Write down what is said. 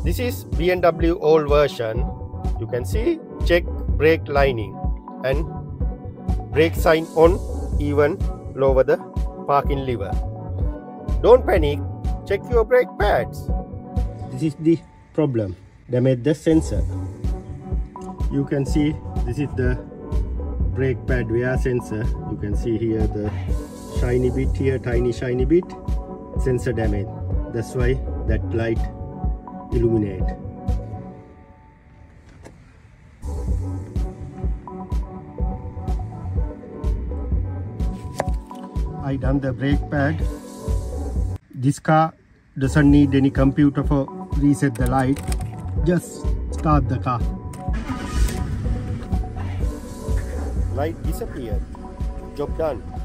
This is BMW old version. You can see check brake lining and brake sign on, even lower the parking lever. Don't panic, check your brake pads. This is the problem, damage the sensor. You can see this is the brake pad wear sensor. You can see here the shiny bit here, tiny shiny bit, sensor damage. That's why that light illuminate. I done the brake pad. This car doesn't need any computer for reset the light. Just start the car. Light disappeared. Job done.